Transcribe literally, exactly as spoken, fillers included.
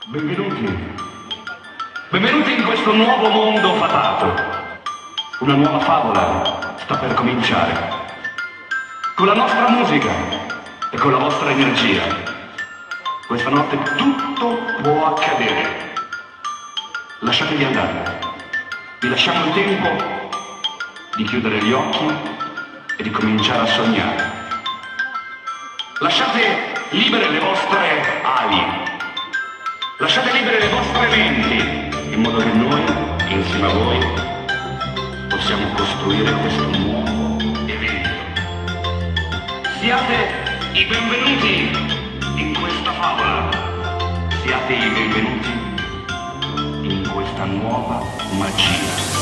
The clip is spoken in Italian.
Benvenuti. Benvenuti in questo nuovo mondo fatato. Una nuova favola sta per cominciare. Con la nostra musica e con la vostra energia. Questa notte tutto può accadere. Lasciatevi andare. Vi lasciamo il tempo di chiudere gli occhi e di cominciare a sognare. Lasciate libere le vostre ali. Lasciate libere le vostre menti, in modo che noi, insieme a voi, possiamo costruire questo nuovo evento. Siate i benvenuti in questa favola. Siate i benvenuti in questa nuova magia.